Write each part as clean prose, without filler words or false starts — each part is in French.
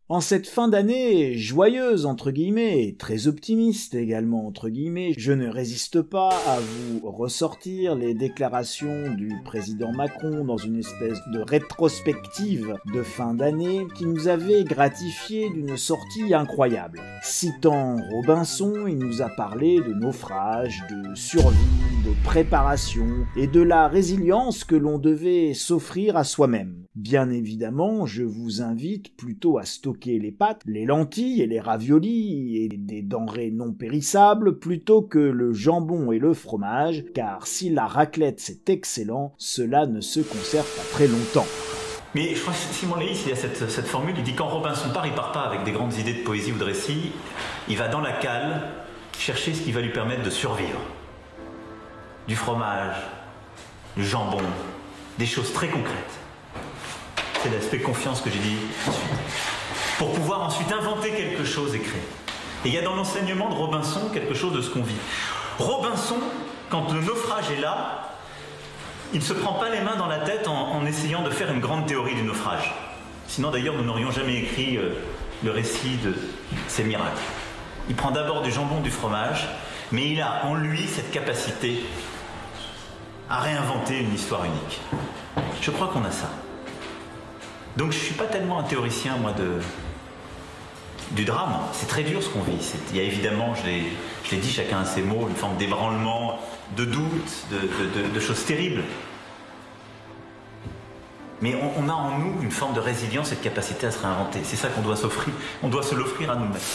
En cette fin d'année joyeuse entre guillemets, et très optimiste également entre guillemets, je ne résiste pas à vous ressortir les déclarations du président Macron dans une espèce de rétrospective de fin d'année qui nous avait gratifié d'une sortie incroyable. Citant Robinson, il nous a parlé de naufrage, de survie, de préparation et de la résilience que l'on devait s'offrir à soi-même. Bien évidemment, je vous invite plutôt à stocker les pâtes, les lentilles et les raviolis et des denrées non périssables plutôt que le jambon et le fromage, car si la raclette c'est excellent, cela ne se conserve pas très longtemps. Mais je crois que Simon Leys, il y a cette formule, il dit quand Robinson part, il part pas avec des grandes idées de poésie ou de récit, il va dans la cale chercher ce qui va lui permettre de survivre. Du fromage, du jambon, des choses très concrètes. C'est l'aspect confiance que j'ai dit ensuite. Pour pouvoir ensuite inventer quelque chose et créer. Et il y a dans l'enseignement de Robinson quelque chose de ce qu'on vit. Robinson, quand le naufrage est là, il ne se prend pas les mains dans la tête en essayant de faire une grande théorie du naufrage. Sinon d'ailleurs nous n'aurions jamais écrit le récit de ces miracles. Il prend d'abord du jambon, du fromage, mais il a en lui cette capacité à réinventer une histoire unique. Je crois qu'on a ça. Donc je ne suis pas tellement un théoricien, moi, du drame. C'est très dur ce qu'on vit. Il y a évidemment, je l'ai dit, chacun a ses mots, une forme d'ébranlement, de doute, de choses terribles. Mais on a en nous une forme de résilience et de capacité à se réinventer. C'est ça qu'on doit s'offrir. On doit se l'offrir à nous-mêmes.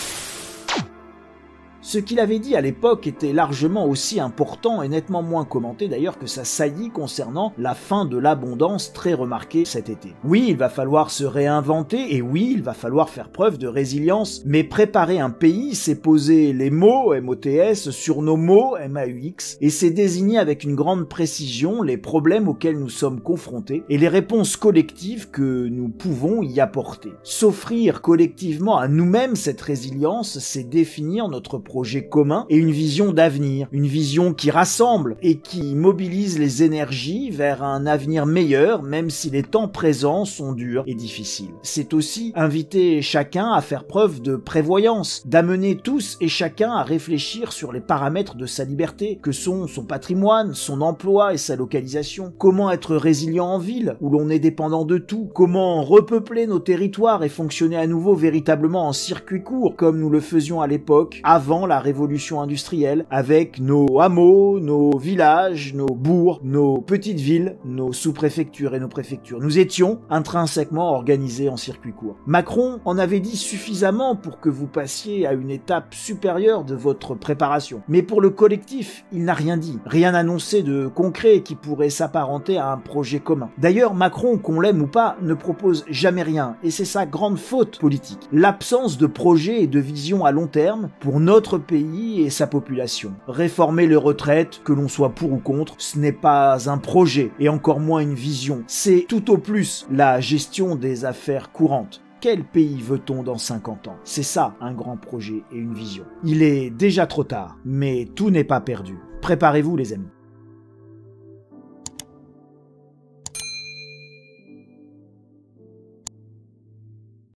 Ce qu'il avait dit à l'époque était largement aussi important et nettement moins commenté d'ailleurs que sa saillie concernant la fin de l'abondance très remarquée cet été. Oui, il va falloir se réinventer et oui, il va falloir faire preuve de résilience, mais préparer un pays, c'est poser les mots MOTS sur nos mots MAUX et c'est désigner avec une grande précision les problèmes auxquels nous sommes confrontés et les réponses collectives que nous pouvons y apporter. S'offrir collectivement à nous-mêmes cette résilience, c'est définir notre projet commun et une vision d'avenir, une vision qui rassemble et qui mobilise les énergies vers un avenir meilleur même si les temps présents sont durs et difficiles. C'est aussi inviter chacun à faire preuve de prévoyance, d'amener tous et chacun à réfléchir sur les paramètres de sa liberté, que sont son patrimoine, son emploi et sa localisation, comment être résilient en ville où l'on est dépendant de tout, comment repeupler nos territoires et fonctionner à nouveau véritablement en circuit court comme nous le faisions à l'époque avant la révolution industrielle avec nos hameaux, nos villages, nos bourgs, nos petites villes, nos sous-préfectures et nos préfectures. Nous étions intrinsèquement organisés en circuit court. Macron en avait dit suffisamment pour que vous passiez à une étape supérieure de votre préparation. Mais pour le collectif, il n'a rien dit, rien annoncé de concret qui pourrait s'apparenter à un projet commun. D'ailleurs, Macron, qu'on l'aime ou pas, ne propose jamais rien et c'est sa grande faute politique. L'absence de projet et de vision à long terme pour notre pays et sa population. Réformer les retraites, que l'on soit pour ou contre, ce n'est pas un projet et encore moins une vision. C'est tout au plus la gestion des affaires courantes. Quel pays veut-on dans 50 ans? C'est ça un grand projet et une vision. Il est déjà trop tard, mais tout n'est pas perdu. Préparez-vous les amis.